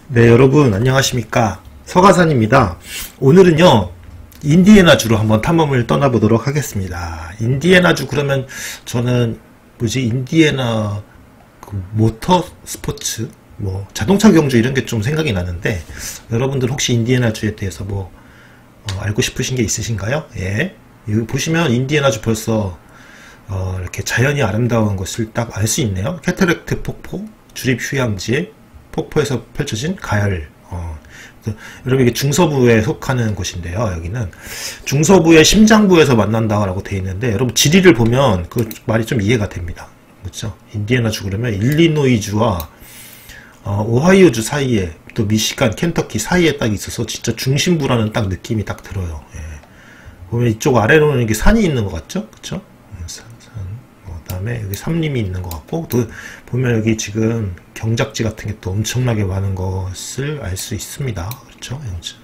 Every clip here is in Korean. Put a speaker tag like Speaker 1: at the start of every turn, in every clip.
Speaker 1: 네, 여러분 안녕하십니까? 서가산입니다. 오늘은요 인디애나주로 한번 탐험을 떠나보도록 하겠습니다. 인디애나주 그러면 저는 인디애나 그 모터 스포츠 자동차 경주 이런 게 좀 생각이 나는데, 여러분들 혹시 인디애나주에 대해서 알고 싶으신 게 있으신가요? 예, 여기 보시면 인디애나주 벌써 이렇게 자연이 아름다운 것을 딱 알 수 있네요. 캐터렉트 폭포, 주립 휴양지, 폭포에서 펼쳐진 가열. 여러분 이게 중서부에 속하는 곳인데요. 여기는 중서부의 심장부에서 만난다라고 되어 있는데, 여러분 지리를 보면 그 말이 좀 이해가 됩니다. 그렇죠? 인디애나주 그러면 일리노이주와 오하이오주 사이에, 또 미시간, 켄터키 사이에 딱 있어서 진짜 중심부라는 딱 느낌이 딱 들어요. 예. 보면 이쪽 아래로는 이게 산이 있는 것 같죠? 그쵸? 그 다음에 여기 삼림이 있는 것 같고, 또 보면 여기 지금 경작지 같은 게 또 엄청나게 많은 것을 알 수 있습니다. 그렇죠?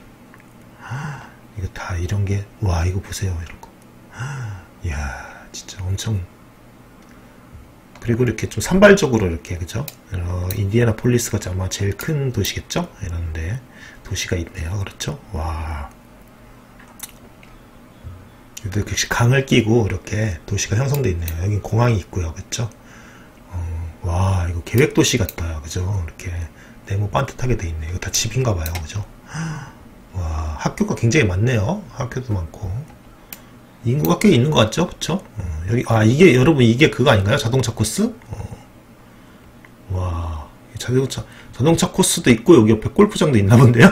Speaker 1: 이거 다 이런 게, 와, 이거 보세요. 이런 거. 이야, 진짜 엄청. 그리고 이렇게 좀 산발적으로 이렇게, 그죠? 인디애나폴리스가 아마 제일 큰 도시겠죠? 이런데 도시가 있네요. 그렇죠? 와. 이렇게 강을 끼고 이렇게 도시가 형성되어 있네요. 여기 공항이 있고요. 그렇죠? 와, 이거 계획도시 같다. 그죠? 이렇게 네모 반듯하게 돼 있네. 이거 다 집인가 봐요. 그죠? 와, 학교가 굉장히 많네요. 학교도 많고. 인구가 꽤 있는 것 같죠? 그쵸? 여기, 이게, 여러분, 이게 그거 아닌가요? 자동차 코스? 와, 자동차 코스도 있고, 여기 옆에 골프장도 있나 본데요?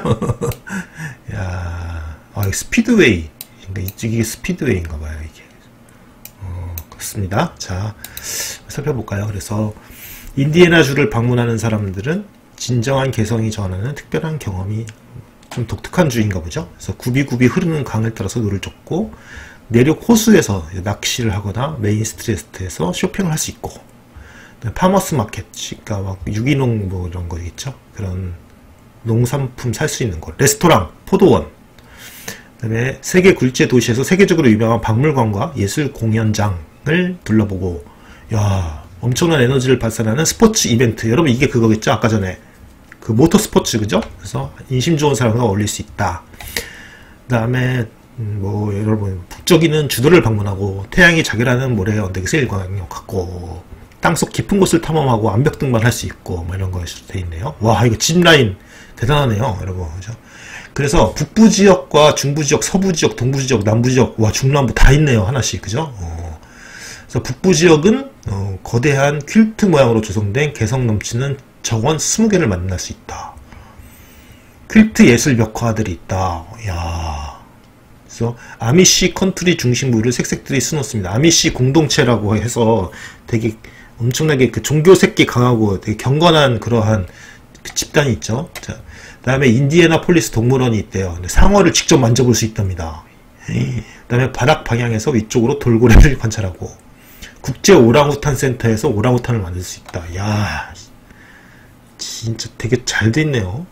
Speaker 1: 야, 이거 스피드웨이. 이게 스피드웨이인가 봐요, 이게. 그렇습니다. 자, 살펴볼까요? 그래서, 인디애나주를 방문하는 사람들은 진정한 개성이 전하는 특별한 경험이 좀 독특한 주인가 보죠. 그래서 굽이굽이 흐르는 강을 따라서 노를 젓고, 내륙 호수에서 낚시를 하거나 메인 스트리트에서 쇼핑을 할 수 있고, 파머스 마켓, 그러니까 막 유기농 이런 거 있죠. 그런 농산품 살 수 있는 곳, 레스토랑, 포도원, 그다음에 세계 굴지의 도시에서 세계적으로 유명한 박물관과 예술 공연장을 둘러보고, 야, 엄청난 에너지를 발산하는 스포츠 이벤트. 여러분 이게 그거겠죠? 아까 전에 그 모터 스포츠, 그죠? 그래서 인심 좋은 사람과 어울릴 수 있다. 그다음에 여러분 북쪽이는 주도를 방문하고, 태양이 자결하는 모래의 언덕에서 일광욕하고, 땅속 깊은 곳을 탐험하고 암벽 등반 할 수 있고, 이런 것으로 되어 있네요. 와, 이거 짚라인 대단하네요, 여러분. 그죠? 그래서 북부 지역과 중부 지역, 서부 지역, 동부 지역, 남부 지역, 와, 중남부 다 있네요, 하나씩. 그죠? 그래서 북부 지역은 거대한 퀼트 모양으로 조성된 개성 넘치는 정원 20개를 만날 수 있다. 퀼트 예술 벽화들이 있다. 야. 그래서 아미시 컨트리 중심부를 색색들이 수놓습니다. 아미시 공동체라고 해서 되게 엄청나게 그 종교 색기 강하고 되게 경건한 그러한 그 집단이 있죠. 자, 그 다음에 인디애나폴리스 동물원이 있대요. 상어를 직접 만져볼 수 있답니다. 그 다음에 바닥 방향에서 위쪽으로 돌고래를 관찰하고, 국제 오랑우탄 센터에서 오랑우탄을 만들 수 있다. 야, 진짜 되게 잘 돼 있네요.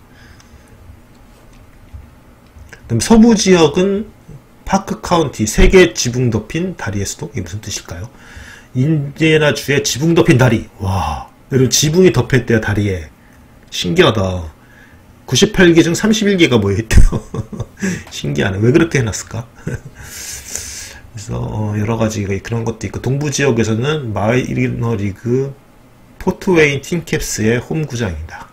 Speaker 1: 그다음 서부 지역은 파크 카운티, 세계 지붕 덮인 다리의 수도. 이게 무슨 뜻일까요? 인디애나주의 지붕 덮인 다리. 와, 여러분 지붕이 덮였대요, 다리에. 신기하다. 98개 중 31개가 모여있대요. 신기하네. 왜 그렇게 해놨을까? 그래서 여러가지 그런 것도 있고, 동부 지역에서는 마이너리그 포트웨인 팀캡스의 홈구장이다.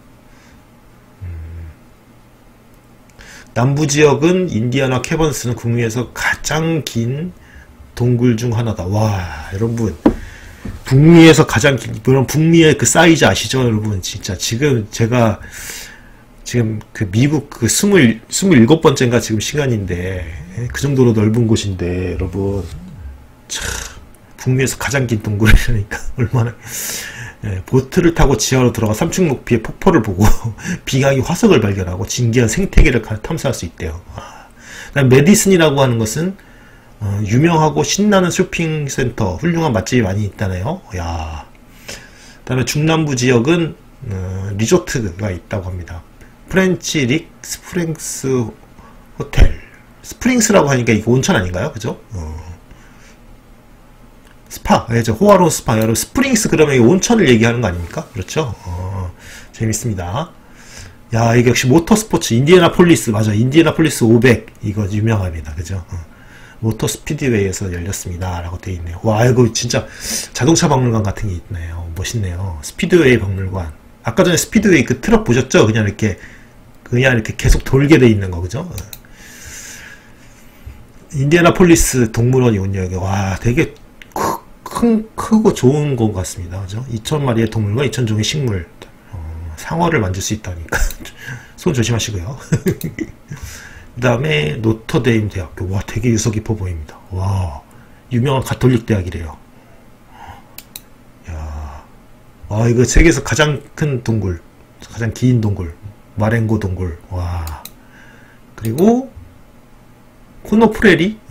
Speaker 1: 남부 지역은 인디애나 캐번스는 북미에서 가장 긴 동굴 중 하나다. 와, 여러분, 북미에서 가장 긴, 물론 북미의 그 사이즈 아시죠, 여러분? 진짜 지금 제가 그 미국 그 27번째인가 지금 시간인데, 그 정도로 넓은 곳인데, 여러분, 참, 북미에서 가장 긴 동굴이라니까 얼마나. 보트를 타고 지하로 들어가 3층 높이의 폭포를 보고 비강이 화석을 발견하고 진기한 생태계를 탐사할 수 있대요. 그다음 메디슨이라고 하는 것은 유명하고 신나는 쇼핑센터, 훌륭한 맛집이 많이 있다네요. 야. 그다음에 중남부 지역은 리조트가 있다고 합니다. 프렌치 릭 스프링스 호텔. 스프링스라고 하니까 이거 온천 아닌가요? 그죠? 스파, 호화로운 스파. 여러분, 스프링스 그러면 온천을 얘기하는 거 아닙니까? 그렇죠? 재밌습니다. 야, 이게 역시 모터스포츠, 인디애나폴리스, 맞아. 인디애나폴리스 500. 이거 유명합니다. 그죠? 모터 스피드웨이에서 열렸습니다. 라고 되어 있네요. 와, 이거 진짜 자동차 박물관 같은 게 있네요. 멋있네요. 스피드웨이 박물관. 아까 전에 스피드웨이 그 트럭 보셨죠? 그냥 이렇게 계속 돌게 돼 있는 거, 그죠? 인디애나폴리스 동물원이군요. 여기. 와, 되게 크고 좋은 것 같습니다. 그죠? 2,000마리의 동물과 2,000종의 식물. 상어를 만질 수 있다니까. 손 조심하시고요. 그 다음에 노터데임 대학교. 와, 되게 유서 깊어 보입니다. 와, 유명한 가톨릭 대학이래요. 야, 와, 이거 세계에서 가장 큰 동굴, 가장 긴 동굴, 마렌고 동굴. 와, 그리고 코노프레리.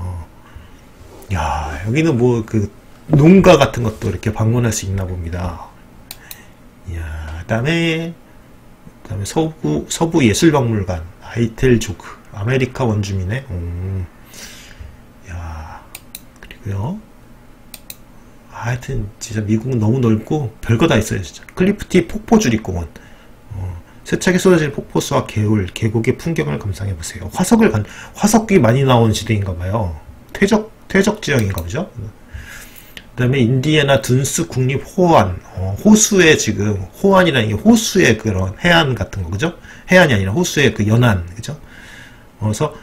Speaker 1: 야, 여기는 뭐 그 농가 같은 것도 이렇게 방문할 수 있나 봅니다. 이야, 그다음에 서부 예술박물관 아이텔조크 아메리카 원주민의 야, 그리고요, 하여튼 진짜 미국은 너무 넓고 별거 다 있어요. 진짜 클리프티 폭포주립공원, 세차게 쏟아질 폭포수와 개울 계곡의 풍경을 감상해보세요. 화석이 많이 나오는 지대인가봐요. 퇴적 지형인가 보죠. 그 다음에 인디애나 둔스 국립호안, 호수의 지금, 호안이라는 게 호수의 그런 해안 같은 거, 그죠? 해안이 아니라 호수의 그 연안, 그죠? 그래서,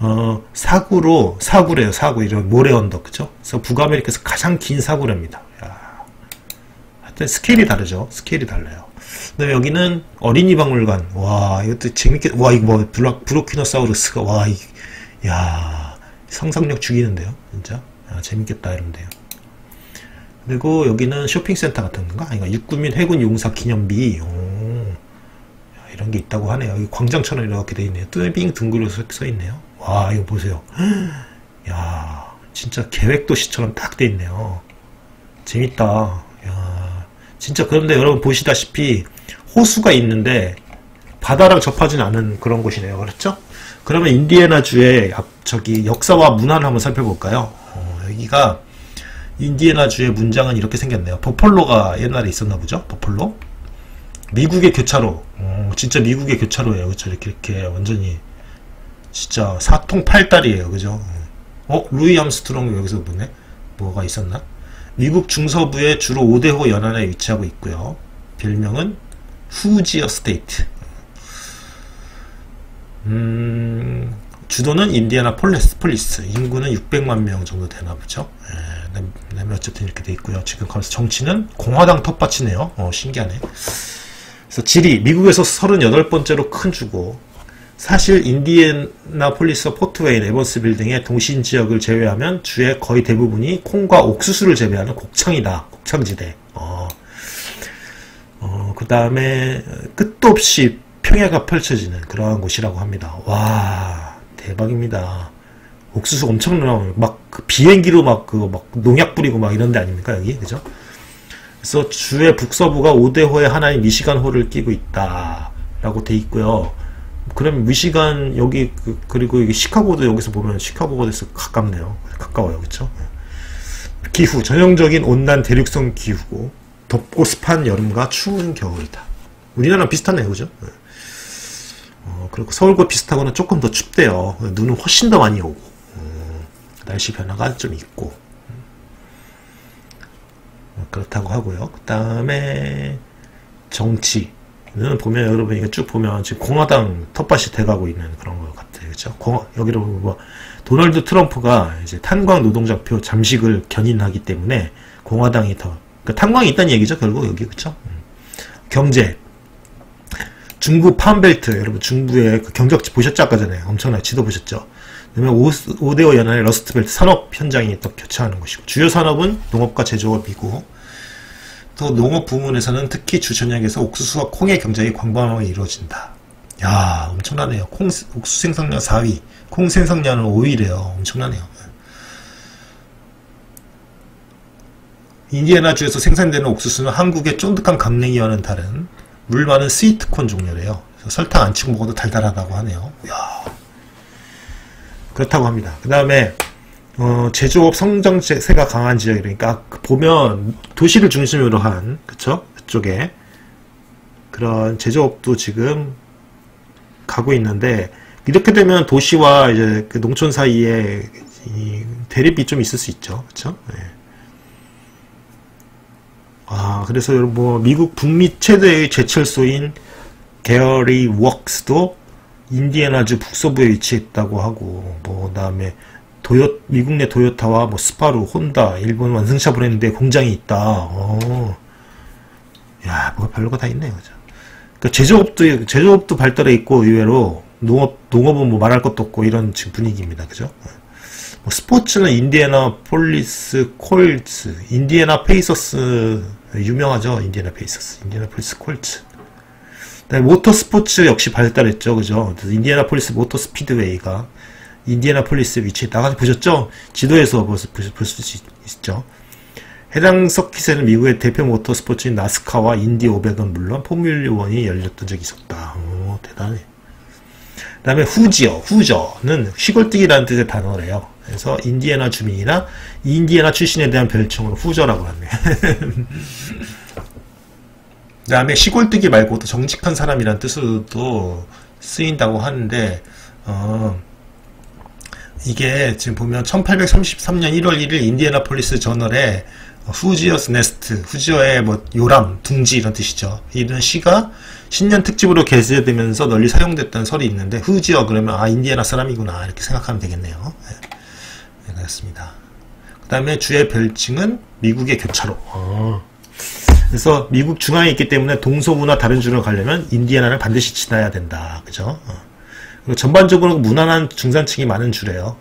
Speaker 1: 사구래요, 사구. 이런 모래 언덕, 그죠? 그래서 북아메리카에서 가장 긴 사구래입니다. 야, 하여튼 스케일이 다르죠? 스케일이 달라요. 그 다음에 여기는 어린이 박물관. 와, 이것도 재밌게, 와, 이거 뭐, 브로키노사우루스가, 와, 야, 상상력 죽이는데요? 진짜? 야, 재밌겠다, 이런데요. 그리고 여기는 쇼핑센터 같은 건가? 아니, 육군민 해군 용사 기념비. 이런 게 있다고 하네요. 여기 광장처럼 이렇게 돼 있네요. 뚜빙 둥그려 써 있네요. 와, 이거 보세요. 야, 진짜 계획도시처럼 딱 돼 있네요. 재밌다. 야, 진짜. 그런데 여러분 보시다시피 호수가 있는데 바다랑 접하진 않은 그런 곳이네요. 그렇죠? 그러면 인디애나주의 저기 역사와 문화를 한번 살펴볼까요? 여기가 인디애나주의 문장은 이렇게 생겼네요. 버펄로가 옛날에 있었나 보죠? 버펄로? 미국의 교차로. 진짜 미국의 교차로예요. 그쵸? 이렇게 완전히 진짜 사통팔달이에요. 그죠? 루이 암스트롱 여기서 보네? 뭐가 있었나? 미국 중서부의 주로 5대호 연안에 위치하고 있고요. 별명은 후지어 스테이트. 주도는 인디애나폴리스. 인구는 600만 명 정도 되나 보죠. 그다음에 어쨌든 이렇게 돼 있고요. 지금 가면서 정치는 공화당 텃밭이네요. 신기하네. 그래서 지리, 미국에서 38번째로 큰 주고, 사실 인디애나폴리스와 포트웨인, 에버스 빌딩의 동신 지역을 제외하면 주의 거의 대부분이 콩과 옥수수를 재배하는 곡창이다. 곡창지대. 그 다음에 끝도 없이 평야가 펼쳐지는 그러한 곳이라고 합니다. 와, 대박입니다. 옥수수 엄청 나와요. 그 비행기로 막 농약 뿌리고 막 이런 데 아닙니까, 여기? 그죠? 그래서 주의 북서부가 5대호의 하나인 미시간호를 끼고 있다. 라고 돼 있고요. 그럼 미시간, 여기, 그리고 여기 시카고도 여기서 보면 시카고가 돼서 가깝네요. 가까워요. 그쵸? 기후, 전형적인 온난 대륙성 기후고, 덥고 습한 여름과 추운 겨울이다. 우리나라랑 비슷하네요. 그죠? 그리고 서울과 비슷하거나 조금 더 춥대요. 눈은 훨씬 더 많이 오고, 날씨 변화가 좀 있고, 그렇다고 하고요. 그 다음에 정치는 보면 여러분 이거 쭉 보면 지금 공화당 텃밭이 돼가고 있는 그런 것 같아요. 그렇죠? 여기로 뭐 도널드 트럼프가 이제 탄광 노동자표 잠식을 견인하기 때문에 공화당이 더, 그러니까 탄광이 있다는 얘기죠. 결국 여기. 그렇죠? 경제, 중부 팜벨트, 여러분 중부의 그 경적지 보셨죠? 아까 전에 엄청나게 지도 보셨죠? 그다음에 5대호 연안의 러스트벨트 산업 현장이 또 교차하는 곳이고, 주요 산업은 농업과 제조업이고, 또 농업 부문에서는 특히 주전역에서 옥수수와 콩의 경쟁이 광범하게 이루어진다. 야, 엄청나네요. 옥수수 생산량 4위, 콩 생산량은 5위래요. 엄청나네요. 인디애나주에서 생산되는 옥수수는 한국의 쫀득한 강냉이와는 다른 물 많은 스위트콘 종류래요. 설탕 안 치고 먹어도 달달하다고 하네요. 야, 그렇다고 합니다. 그 다음에 제조업 성장세가 강한 지역이니까 보면 도시를 중심으로 한, 그쵸? 그쪽에 그런 제조업도 지금 가고 있는데, 이렇게 되면 도시와 이제 그 농촌 사이에 이 대립이 좀 있을 수 있죠. 그쵸? 네. 그래서 뭐 미국 북미 최대의 제철소인 게어리 웍스도 인디애나주 북서부에 위치했다고 하고, 뭐 그다음에 미국 내 도요타와 뭐 스바루, 혼다, 일본 완성차 브랜드의 공장이 있다. 야, 뭐가 별로가 다 있네요, 그죠? 그러니까 제조업도 발달해 있고, 의외로 농업은 뭐 말할 것도 없고 이런 지금 분위기입니다, 그죠? 뭐 스포츠는 인디애나 폴리스 콜츠, 인디애나 페이서스 유명하죠, 인디애나 폴리스 콜츠. 모터 스포츠 역시 발달했죠, 그죠? 인디애나폴리스 모터 스피드웨이가 인디애나폴리스에 위치했다. 보셨죠? 지도에서 볼 수 있죠. 해당 서킷에는 미국의 대표 모터 스포츠인 나스카와 인디 500은 물론 포뮬러 1이 열렸던 적이 있었다. 대단해. 그 다음에 후저는 시골뜨기라는 뜻의 단어래요. 그래서 인디애나 주민이나 인디애나 출신에 대한 별칭으로 후저라고 하네. 그 다음에 시골뜨기 말고 또 정직한 사람이라는 뜻으로도 쓰인다고 하는데, 이게 지금 보면 1833년 1월 1일 인디애나폴리스 저널에 후지어스 네스트, 후지어의 뭐 요람, 둥지 이런 뜻이죠. 이런 시가 신년 특집으로 게재되면서 널리 사용됐다는 설이 있는데, 후지어 그러면 인디애나 사람이구나 이렇게 생각하면 되겠네요. 네, 그렇습니다. 그 다음에 주의 별칭은 미국의 교차로. 그래서 미국 중앙에 있기 때문에 동서부나 다른 주로 가려면 인디애나를 반드시 지나야 된다. 그죠? 그리고 전반적으로 무난한 중산층이 많은 주래요.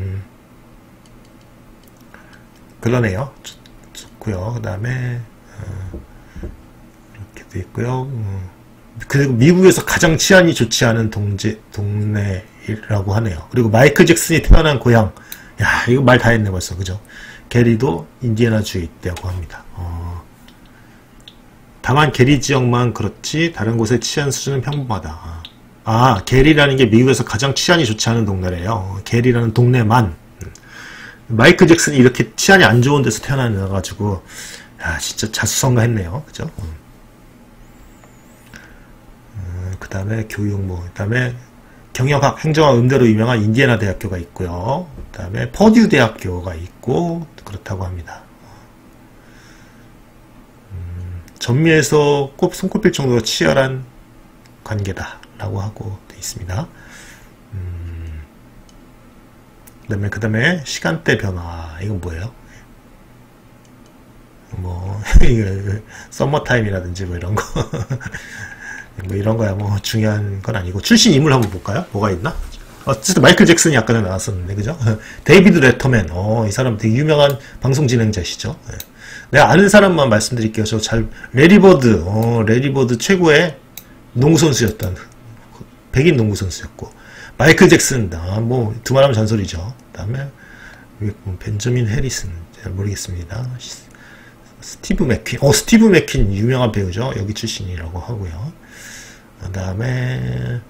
Speaker 1: 그러네요. 좋고요. 그 다음에 이렇게 돼 있고요. 그리고 미국에서 가장 치안이 좋지 않은 동네라고 하네요. 그리고 마이클 잭슨이 태어난 고향. 야, 이거 말 다 했네 벌써. 그죠? 게리도 인디애나주에 있다고 합니다. 다만 게리 지역만 그렇지 다른 곳의 치안 수준은 평범하다. 게리라는 게 미국에서 가장 치안이 좋지 않은 동네래요. 게리라는 동네만. 마이클 잭슨이 이렇게 치안이 안 좋은 데서 태어나가지고, 야, 진짜 자수성가했네요. 그죠? 그 다음에 교육, 그 다음에 경영학, 행정학, 음대로 유명한 인디애나 대학교가 있고요. 그 다음에 퍼듀 대학교가 있고, 그렇다고 합니다. 전미에서 손꼽힐 정도로 치열한 관계다 라고 하고 되어 있습니다. 그 다음에 시간대 변화. 이건 뭐예요? 뭐 썸머타임이라든지 뭐 이런 거 뭐 이런 거야 뭐 중요한 건 아니고, 출신 인물 한번 볼까요? 뭐가 있나? 어쨌든 마이클 잭슨이 아까 전에 나왔었는데, 그죠? 데이비드 레터맨. 이 사람 되게 유명한 방송 진행자시죠. 내가 아는 사람만 말씀드릴게요. 레리버드 최고의 농구선수였던, 백인 농구선수였고, 마이클 잭슨, 뭐, 두말하면 잔소리죠. 그 다음에, 벤저민 해리슨, 잘 모르겠습니다. 스티브 맥퀸, 유명한 배우죠. 여기 출신이라고 하고요. 그 다음에,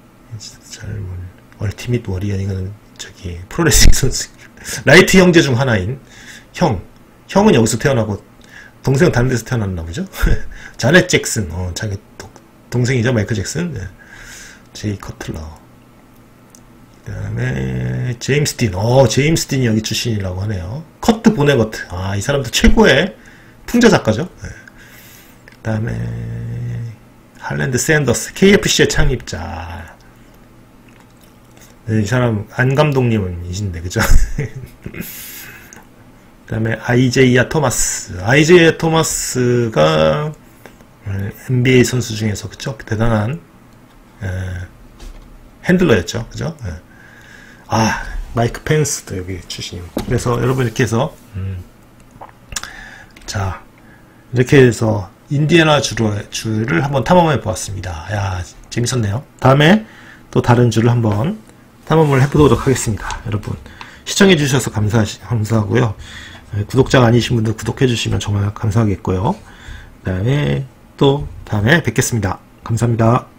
Speaker 1: 얼티밋 워리어, 이거는 프로레슬링 선수. 라이트 형제 중 하나인, 형은 여기서 태어나고, 동생은 다른 데서 태어났나 보죠? 자넷 잭슨, 자기 동생이죠, 마이클 잭슨. 네. 제이 커틀러. 그 다음에, 제임스 딘이 여기 출신이라고 하네요. 커트 보네거트. 이 사람도 최고의 풍자 작가죠. 네. 그 다음에, 할랜드 샌더스, KFC의 창립자. 네, 이 사람, 안 감독님은 이신데, 그죠? 그 다음에 아이제이아 토마스가 NBA 선수 중에서 그쵸? 대단한 핸들러였죠. 그죠? 마이크 펜스도 여기 출신입니다. 그래서 여러분 이렇게 해서 자, 이렇게 해서 인디애나 주를 한번 탐험해 보았습니다. 야, 재밌었네요. 다음에 또 다른 주를 한번 탐험을 해보도록 하겠습니다. 여러분 시청해 주셔서 감사하고요. 구독자가 아니신 분들 구독해 주시면 정말 감사하겠고요. 그 다음에 또 다음에 뵙겠습니다. 감사합니다.